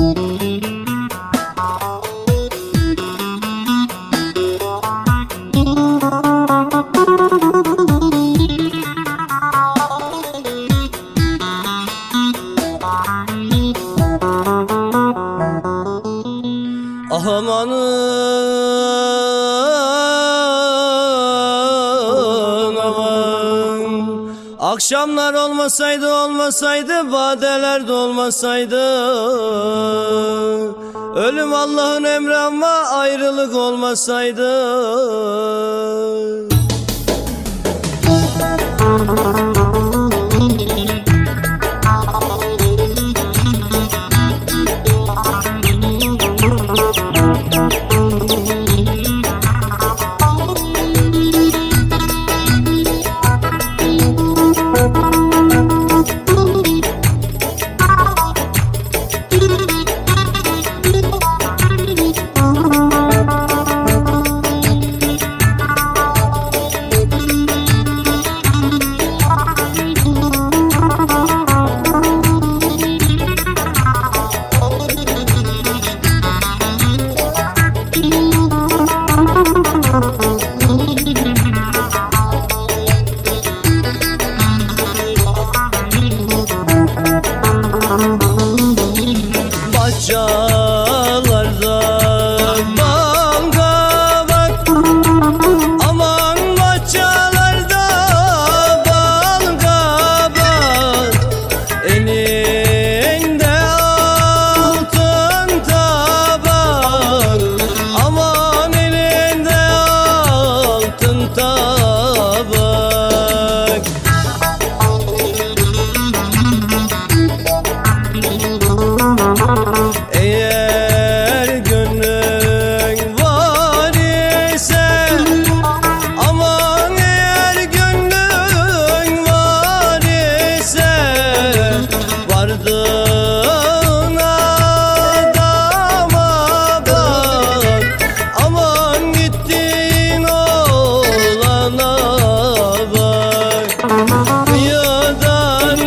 Amanın aman, akşamlar olmasaydı, badeler de olmasaydı, ölüm Allah'ın emri ama ayrılık olmasaydı. Bahçalarda bal kabak, aman bahçalarda bal kabak, elinde altın tabak, aman elinde altın tabak. Eğer gönlün var ise, aman eğer gönlün var ise, vardığın adama bak, aman gittiğin oğlana bak. Kıyıdan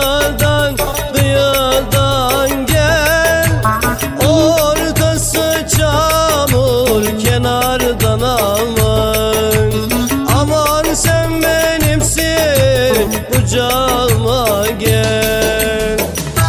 gel, ortası çamur, kenardan aman. Aman sen benimsin, kucağıma gel.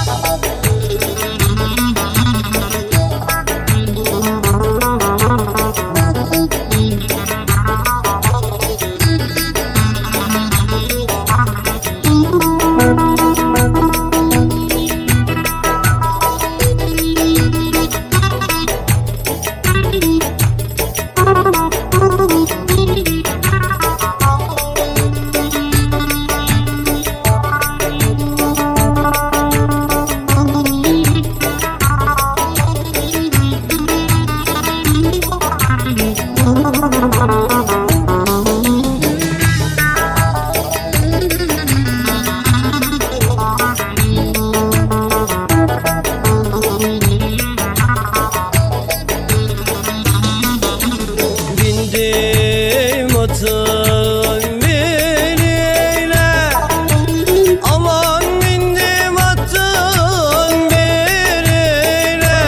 Bindim atın birine, aman bindim atın birine,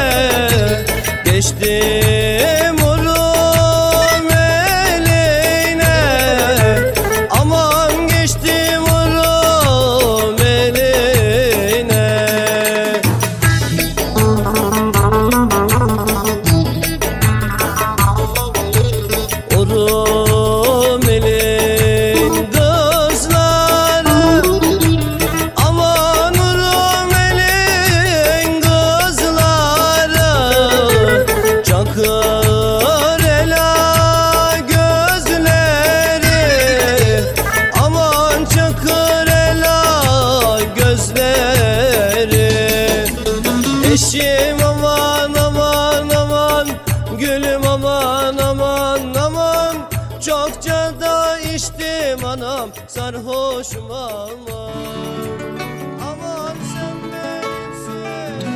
geçtim Rum eline, aman geçtim Rum eline. Rum elin kızları, aman Rum elin kızları, çakır ela gözleri, aman çakır ela gözleri. Eşim aman aman aman, gülüm aman aman aman, çokça da içtim anam, sarhoşum aman. Aman sen benimsin.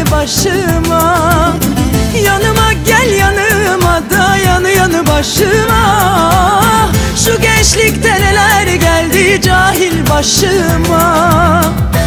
başıma. Yanıma gel yanıma da yanı başıma. Şu gençlikte neler geldi cahil başıma.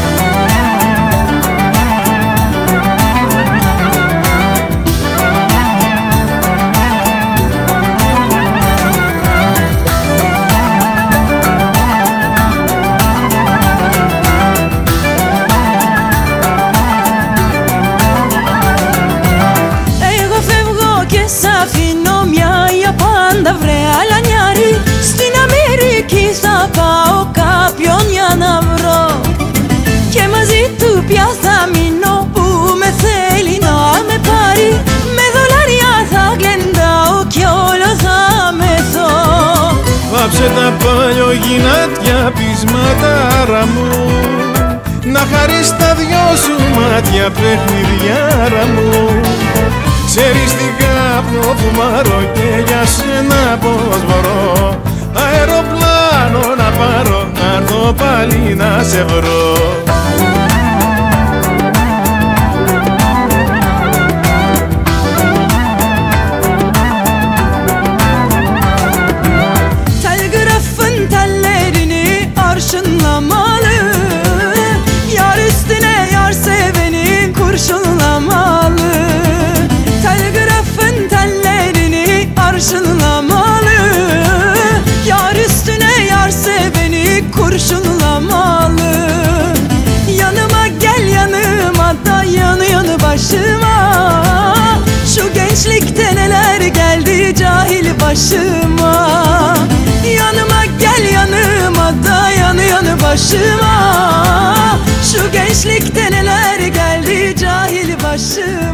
Αφήνω μια για πάντα βρε αλανιάρη. Στην Αμερική θα πάω κάποιον για να βρω, και μαζί του πια θα μείνω που με θέλει να με πάρει. Με δολάρια θα γλεντάω κι όλο θα μεθώ. Βάψε τα παλιογυνάτια πεισματάρα μου, να χαρείς τα δυο σου μάτια παιχνιδιάρα μου. Ξέρεις τι κάπνο φουμάρω και για σένα πως μπορώ. Αεροπλάνο να πάρω, να έρθω πάλι να σε βρω. Telgrafın tellerini arşınlamalı, yar üstüne yar seveni kurşunlamalı. Telgrafın tellerini arşınlamalı, yar üstüne yar seveni kurşunlamalı. Yanıma gel yanıma da yanı başıma. Şu gençlikte neler geldi cahil başıma. Yanıma gel yanıma da yanı başıma. Şu gençlikte neler geldi cahil başıma.